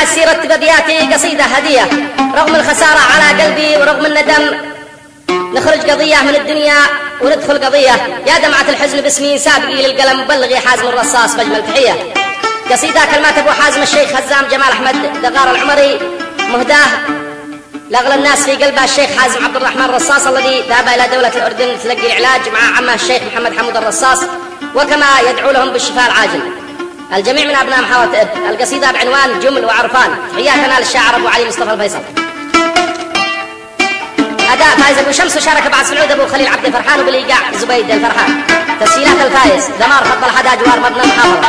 نهاية سيرة بأبياتي قصيدة هدية. رغم الخسارة على قلبي ورغم الندم نخرج قضية من الدنيا وندخل قضية. يا دمعة الحزن باسمي سابقي للقلم بلغي حازم الرصاص بأجمل تحية. قصيدة كلمات أبو حازم الشيخ هزام جمال أحمد دغار العمري، مهداه لأغلى الناس في قلبه الشيخ حازم عبد الرحمن الرصاص الذي ذهب إلى دولة الأردن لتلقي العلاج مع عمه الشيخ محمد حمود الرصاص، وكما يدعو لهم بالشفاء العاجل. الجميع من أبناء محافظة إب. القصيدة بعنوان جمل وعرفان. تحياتنا للشاعر أبو علي مصطفى الفيصل. أداء فايز أبو شمس، وشارك بعد سعود أبو خليل عبد الفرحان، وبالإيقاع زبيد الفرحان. تسجيلات الفايز دمار خط الحدا جوار مبنى المحافظة.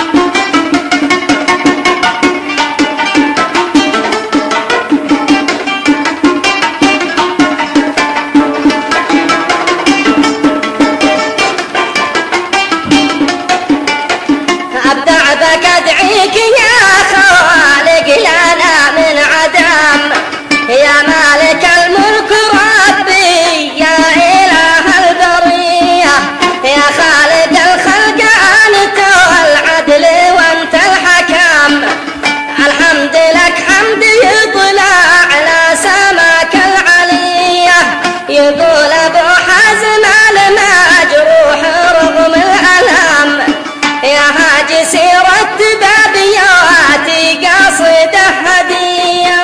أبدع بك أدعيك يا خالق لنا من عدم، يا مالك الملك ربي يا إله البرية، يا خالق الخلق أنت العدل وأنت الحكم. الحمد لك حمد يطلع على سماك العلية. يقول أبو حازم المجروح رغم الألم، يا هاجي سيرة بابياتي قصيدة هدية.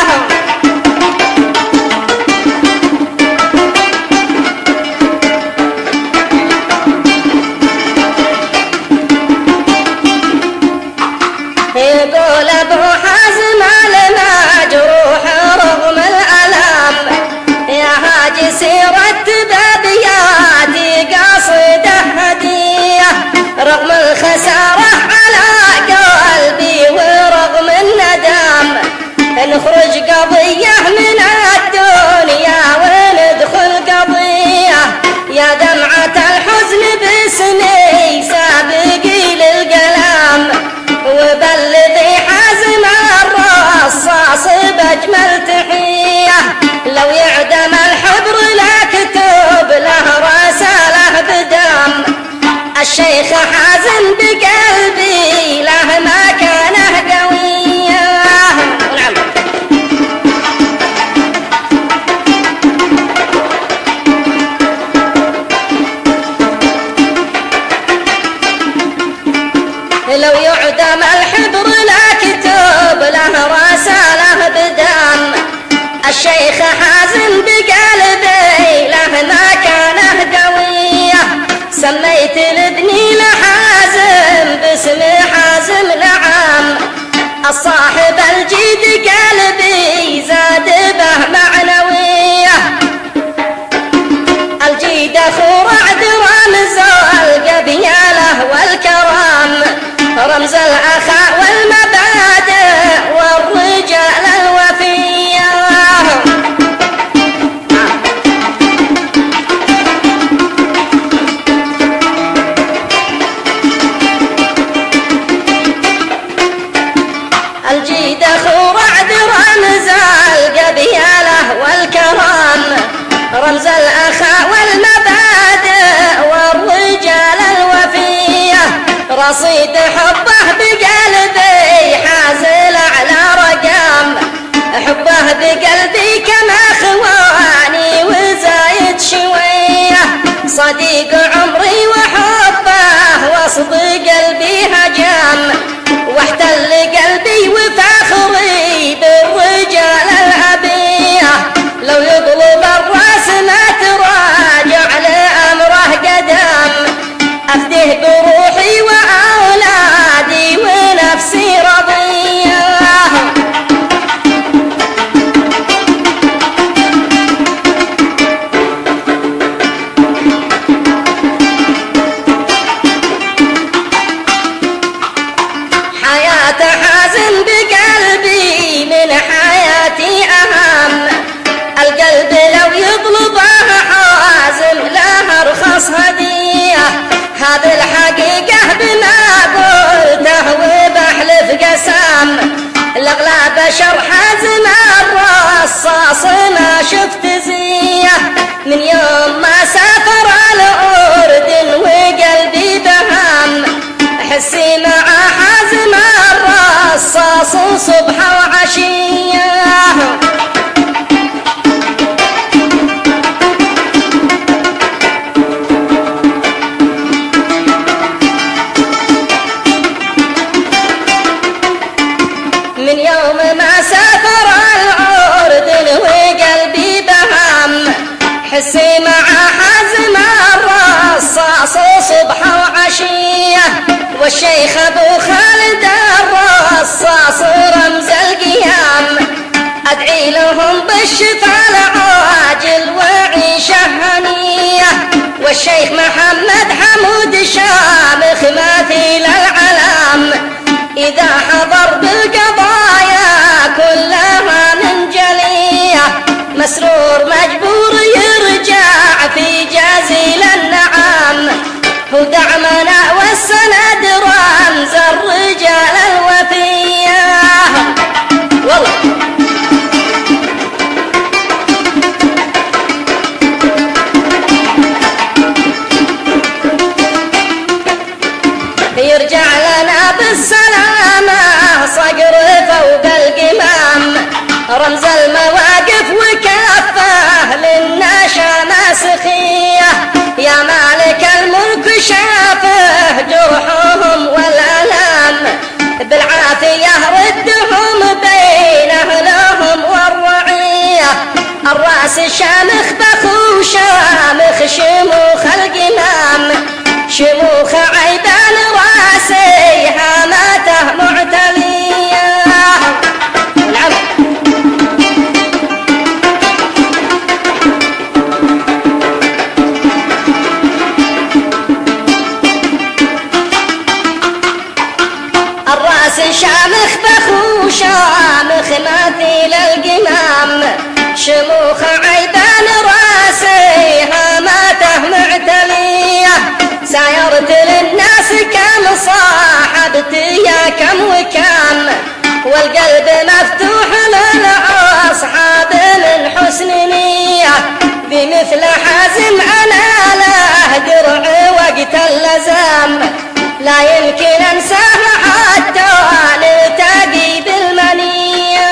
يقول أبو حازم المجروح رغم الألم، يا هاجي سيرة بابياتي قصيدة هدية. رغم الخسارة على قلبي ورغم الندم نخرج قضية من الدنيا وندخل قضية. يا دمعة الحزن باسمي سابقي للقلم، وبلغي حازم الرصاص بأجمل تحية. لو يعدم الحبر لاكتب له رسالة بدم. الشيخ حازم بقلبي له مكانه قوية. نعم. لو يعدم الحبر لاكتب له رسالة بدم. الشيخ حازم بقلبي له مكانه قوية. سميت لابني لحازم باسم حازم نعم. الصاحب الجيد قلبي زاد به معنوية. الجيد اخو رعد رمز القبيلة والكرم، رمز الاخاء والمبادئ والرجال الوفية. الجيد اخو رعد رمز القبيلة والكرم، رمز الاخاء والمبادئ والرجال الوفية. رصيد حبه بقلبي حازل على رقم، حبه بقلبي كما خواني وزايد شوية. صديق عمري وحبه وسط قلبي هجم، واحتل قلبي وفخري بالرجال الأبية. لو يطلب الراس ما تراجع لأمره قدم، أفديه بروحي وأولادي ونفسي رضية. حياة حازم بقلبي من حياتي أهم. القلب لو يطلبه حازم له أرخص هدية. هذه الحقيقة بما قلته وبحلف قسم. الأغلى بشر حازم الرصاص ما شفت زيه. من يوم ما سافر الأردن وقلبي بهم، حسي مع حازم الرصاص سبحان حسي مع حزم الرصاص صبح وعشية، والشيخ ابو خالد الرصاص رمز القيام، ادعي لهم بالشفاء العاجل وعيشه هنيه، والشيخ محمد حمود شامخ مثيل العلام، اذا حضر بالقضايا كلها منجليه، مسرور مجبور يرجع في جزيل النعام، هو دعمنا والسند رمز الرجال الوفيه. والله يرجع لنا بالسلامة صقر فوق القمام، رمز المواقف وكافة للنشا سخية، يا مالك الملك شافه جرحهم والألام، بالعافية ردهم بين أهلهم والرعية، الرأس شامخ بخو شامخ شموخ القمام، شموخ عيدان راسي هامته معتلية. نعم الراس شامخ بخو شامخ مثيل القمام، شموخ عيدان راسي هامته معتلية، سايرت للناس كم صاحبت يا كم وكم، والقلب مفتوح للأصحاب من حسن نية، بمثل حازم أنا له درع وقت اللزام، لا يمكن أنساه حتى نلتقي بالمنية.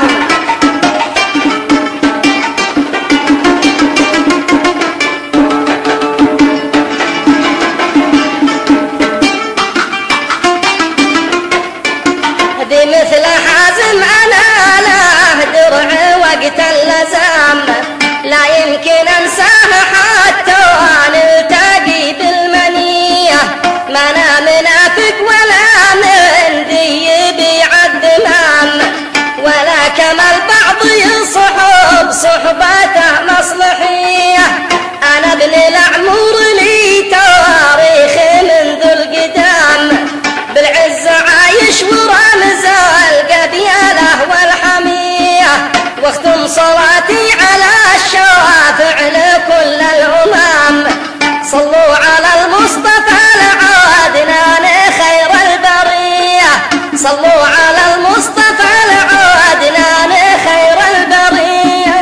مثل حازم أنا له درع وقت اللزام، لا يمكن أنساه حتى نلتقي بالمنية، ما أنا منافق ولا من ذي يبيع الدمام، ولا كما البعض يصحب صحبته مصلحية، أنا ابن العمور لي تاريخ منذ القدام، بالعز عايش ورمز القبيلة والحمية، واختم صلاتي على الشافع لكل الأمم، صلوا على المصطفى العادنان خير البرية، صلوا على المصطفى العادنان خير البرية.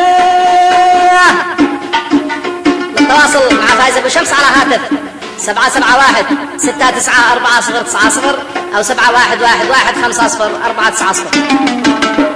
التواصل مع فايز ابو شمس على هاتف 771 694 4090 أو 7111 50 490.